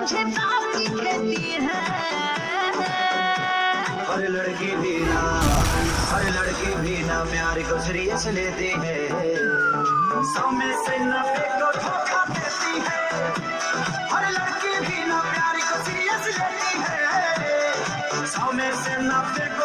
मुझे काफी कहती है। हर लड़की भी ना, हर लड़की भी ना प्यार को सीरियस लेती है। 100 में से 90 को धोखा देती है। हर लड़की भी ना प्यार को सीरियस लेती है। 100 में से 90 को